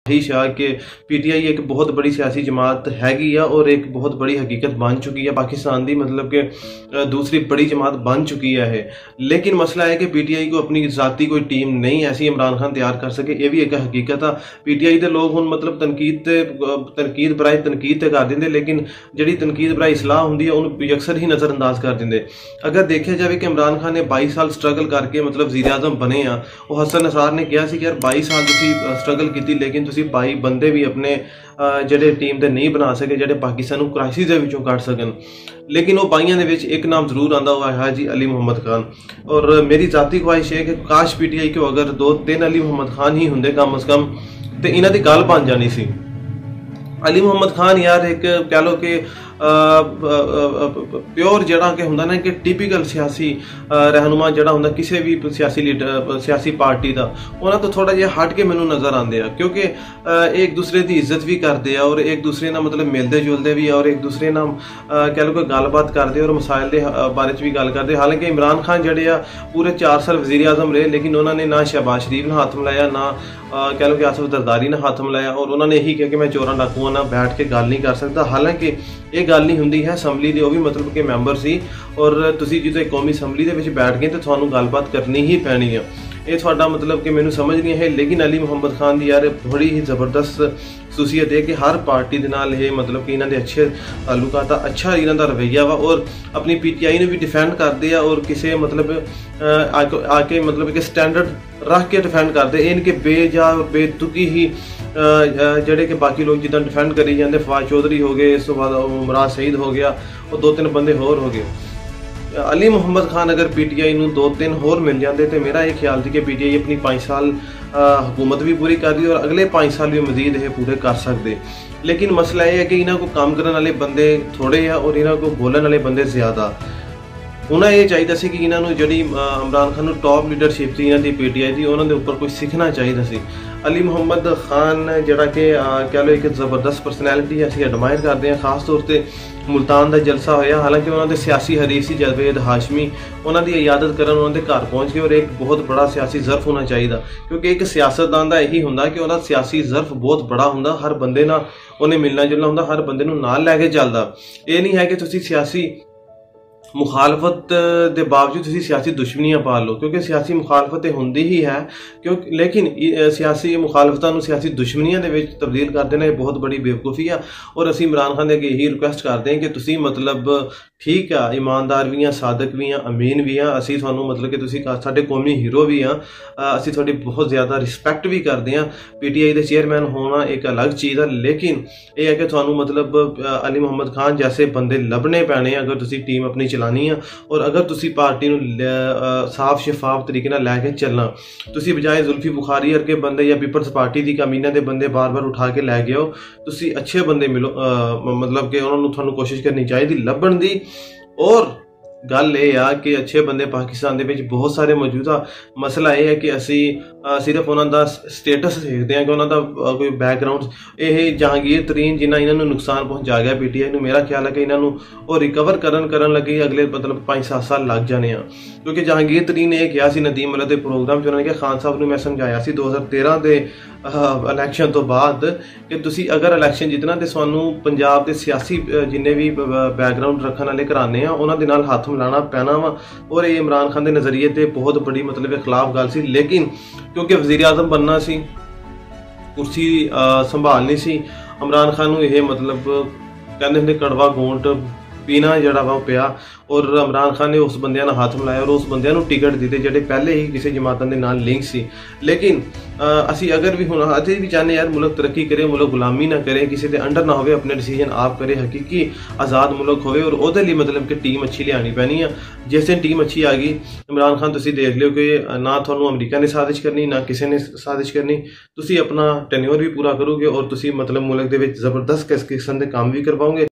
ही शाह कि पीटीआई एक बहुत बड़ी सियासी जमात हैगी है और एक बहुत बड़ी हकीकत बन चुकी है पाकिस्तान की, मतलब कि दूसरी बड़ी जमात बन चुकी है। लेकिन मसला है कि पीटीआई को अपनी जाती कोई टीम नहीं ऐसी इमरान खान तैयार कर सके, ये भी एक हकीकत है। पीटीआई के लोग हुण मतलब तनकीद बराए तनकीद तो कर देंगे, लेकिन जी तनकीद बराए इसलाह होंगी है उन्होंने अक्सर ही नज़रअंदाज कर देंगे। अगर देखा जाए कि इमरान खान ने 22 साल स्ट्रगल करके मतलब वज़ीर आज़म बने आ, वो हसन नसार ने कहा कि यार 22 साल तुसीं स्ट्रगल की, लेकिन तुसीं 22 बंदे भी अपने ਜਿਹੜੇ टीम के नहीं बना सके ਜਿਹੜੇ पाकिस्तान को क्राइसिस ਦੇ ਵਿੱਚੋਂ ਕੱਢ ਸਕਣ। लेकिन वो 22 ਦੇ ਵਿੱਚ एक नाम जरूर आंदा हुआ है जी अली मोहम्मद खान। और मेरी ज़ाती ख्वाहिश है कि काश पीटीआई को अगर 2-3 अली मोहम्मद खान ही होंगे कम अज़ कम तो इन्हां दी गल बन जानी सी। अली मोहम्मद खान यार एक कह लो कि प्योर जड़ा कि होंदा ना कि टिपिकल सियासी रहनुमा जड़ा होंदा किसी भी सियासी लीडर सियासी पार्टी का उन्होंने तो थोड़ा जिहा हट के मैनू नज़र आते हैं, क्योंकि एक दूसरे की इज्जत भी करते हैं और एक दूसरे ना मतलब मिलते जुलते भी और एक दूसरे ना कह लो कि गलबात करते और मसाइल के बारे भी गल करते। हालांकि इमरान खान जड़े आ पूरे 4 साल वज़ीर आज़म रहे, लेकिन उन्होंने ना शहबाज शरीफ ने हाथ मिलाया, ना कह लो कि आसफ जरदारी ने हाथ मिलाया, और उन्होंने यही कहा कि मैं चोरा डाकूआ ना बैठ के गल नहीं कर सकता। हालांकि ये गल नहीं होंगी है असैम्बली के, वो भी मतलब कि मैंबर सी, और तुसीं जो कौमी असैम्बली के विच बैठ गए तो तुहानूं गलबात करनी ही पैनी है। ये थोड़ा मतलब कि मैनूं समझ नहीं है। लेकिन अली मोहम्मद खान की यार बड़ी ही ज़बरदस्त खसूसियत है कि हर पार्टी के नाल ये मतलब कि इन्होंने अच्छे ताल्लुकात, अच्छा इन्हों का रवैया वा, और अपनी पीटीआई ने भी डिफेंड करते हैं और किसी मतलब आके मतलब कि स्टैंडर्ड रख के डिफेंड करते। इनके बेजा बेतुकी ही जड़े कि बाकी लोग जिदा डिफेंड करी जाते, फवाद चौधरी हो गए, इस तो बाद उमरान सईद हो गया और 2-3 बंदे होर हो गए। अली मोहम्मद खान अगर पीटीआई नूं 2-3 होर मिल जाते तो मेरा ये ख्याल थी कि पीटीआई अपनी 5 साल हुकूमत भी पूरी कर दी और अगले 5 साल भी मजीद ये पूरे कर सकते। लेकिन मसला यह है कि इन्हों को काम करने वाले बंदे थोड़े हैं और इन्हों को बोलने वाले बंदे ज़्यादा। उन्हें यह चाहिए सी कि इन्हों जी इमरान खान टॉप लीडरशिप थी इन्हों की पीटीआई की, उन्होंने उपर कुछ सीखना चाहिए सी। अली मोहम्मद खान जड़ा कि कह लो एक ज़बरदस्त परसनैलिटी असीं एडमायर करते हैं, खास तौर पर मुल्तान का जलसा होया। हालांकि उन्होंने सियासी हरीफ से जावेद हाशमी उन्होंने इयादत करन उन्होंने घर पहुँच गए, और एक बहुत बड़ा सियासी ज़र्फ होना चाहिए, क्योंकि एक सियासतदान का यही होंदा कि उन्होंने सियासी ज़र्फ बहुत बड़ा होंदा, हर बंदे ना उन्हें मिलना जुलना होंदा, हर बंदे नूं नाल लैके चलदा। ये नहीं है कि तुसीं सियासी मुखालफत के बावजूद तुसीं सियासी दुश्मनियां पाल लो, क्योंकि सियासी मुखालफत होंदी ही है, क्योंकि लेकिन सियासी मुखालफतां नूं सियासी दुश्मनियां दे विच तब्दील कर देना बहुत बड़ी बेवकूफ़ी है। और असीं इमरान खान अगे यही रिक्वेस्ट करते हैं कि तुसीं मतलब ठीक है ईमानदार भी हैं, सादक भी हैं, अमीन भी हैं, असीं तुहानूं मतलब कि तुसीं साडे कौमी हीरो भी हैं, असीं तुहाडी बहुत ज़्यादा रिस्पैक्ट भी करते हैं। पीटीआई के चेयरमैन होना एक अलग चीज़ है, लेकिन यह है कि तुहानूं मतलब अली मोहम्मद खान जैसे बंदे लभने पैने अगर तुसीं टीम अपनी चलानी है, और अगर तुसीं पार्टी नूं साफ शफाफ तरीके नाल लैके चलना। तुसीं बजाए जुल्फी बुखारी वर्गे बंदे या पीपल्स पार्टी की कामीना के बंदे बार बार उठा के लै गए हो, तुसीं अच्छे बंदे मिलो, मतलब कि उन्होंने तुहानूं कोशिश करनी चाहिए लभण दी। और गल यह आ कि अच्छे बंदे पाकिस्तान दे विच बहुत सारे मौजूद आ। मसला यह है कि असी सिर्फ उन्हों का स्टेटस देखते हैं कि उन्हों का कोई बैकग्राउंड ये जहांगीर तरीन जिन्ना इन्होंने नुकसान पहुँचा गया पीटीआई नूं, मेरा ख्याल है कि इन्हों रिकवर करन लगे अगले मतलब 5-7 साल लग जाने। क्योंकि जहांगीर तरीन ने कहा सी नदीम मलिक के प्रोग्राम उन्होंने कहा खान साहब ने मैं समझाया सी 2013 के इलैक्शन तो बाद कि तुसीं अगर इलैक्शन जितना तो सानू पंजाब के सियासी जिन्ने भी बैकग्राउंड रखने वाले घराने आ उन्होंने नाल हाथ मिलाना पैना वा। और ये इमरान खान के नज़रिए से बहुत बड़ी मतलब खिलाफ गल सी, लेकिन क्योंकि वज़ीर आज़म बनना सी, कुर्सी संभालनी सी, इमरान खान नूं यह मतलब कहते होंगे कड़वा गोंट पीना जड़ा वा पिया, और इमरान खान ने उस बंदियां नाल हाथ मिलाया और उस बंदियां नूं टिकट दिते जिहड़े पहले ही किसी जमातां दे नाल लिंक सी। लेकिन असी अगर भी हुण अजे भी चाहते यार मुल्क तरक्की करे, मुल्क गुलामी ना करे, किसी के अंडर ना होवे, अपने डिसीजन आप करे, हकीकी आज़ाद मुल्क होवे, और उहदे लई मतलब कि टीम अच्छी लियानी पैनी है। जिस दिन टीम अच्छी आ गई इमरान खान तुसीं देख लियो कि ना तुहानूं अमरीका ने साजिश करनी ना किसी ने साजिश करनी, तुसीं अपना टेन्योर भी पूरा करोगे और तुसीं मतलब मुल्क दे विच ज़बरदस्त किस्म दे काम भी करवाओगे।